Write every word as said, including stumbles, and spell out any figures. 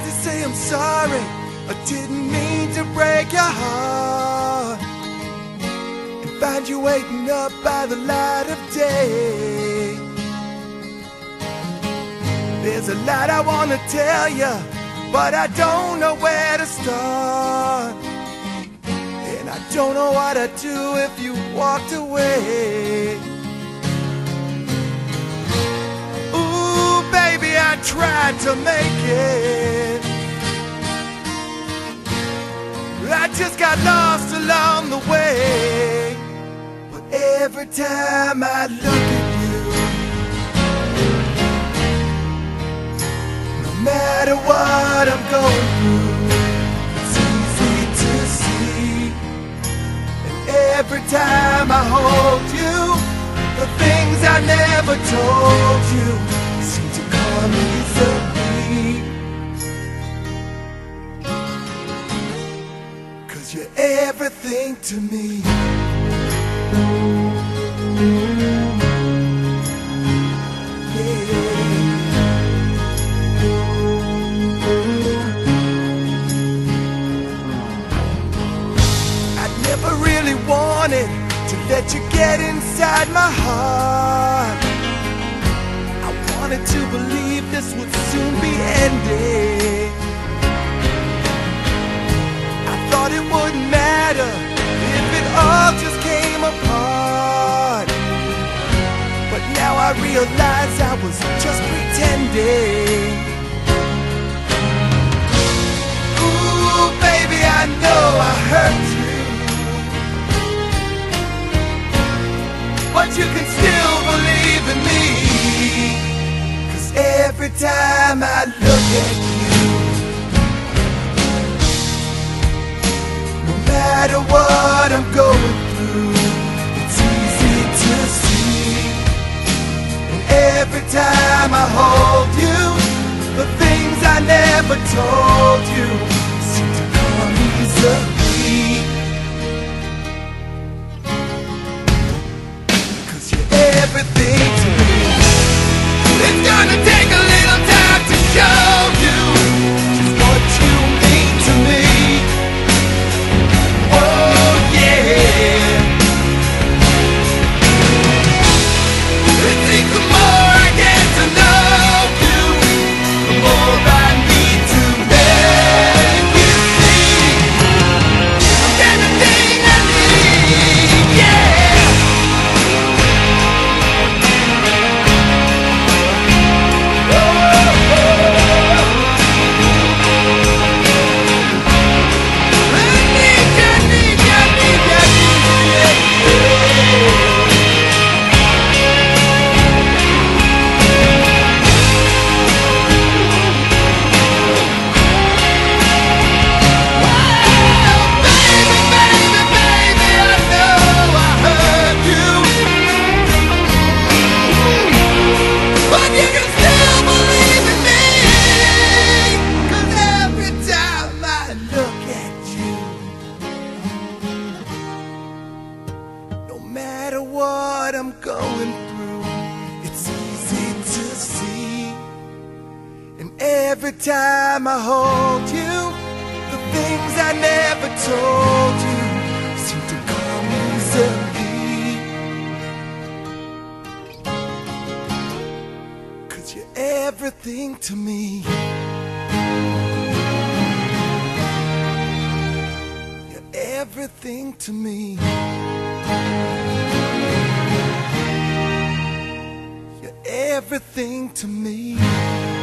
to say I'm sorry. I didn't mean to break your heart and find you waiting up by the light of day. There's a lot I wanna tell you, but I don't know where to start. And I don't know what I'd do if you walked away. Ooh, baby, I tried to make it. I just got lost along the way. But every time I look at you, no matter what I'm going through, it's easy to see. And every time I hold you, the things I never told you seem to come easily. 'Cause you're everything to me. Wanted to let you get inside my heart. I wanted to believe this would soon be ending. I thought it wouldn't matter if it all just came apart. But now I realize I was just pretending. Ooh, baby, I know I hurt you, but you can still believe in me. 'Cause every time I look at you, no matter what I'm going through, it's easy to see. And every time I hold you, the things I never told you seem to come easily. Everything to me. It's gonna take a little time to show you just what you mean to me. Oh yeah. It seems the more I get to know you, the more I need to make you see I'm everything I need. Yeah. What I'm going through, it's easy to see. And every time I hold you, the things I never told you seem to come easily. 'Cause you're everything to me. You're everything to me. Everything to me.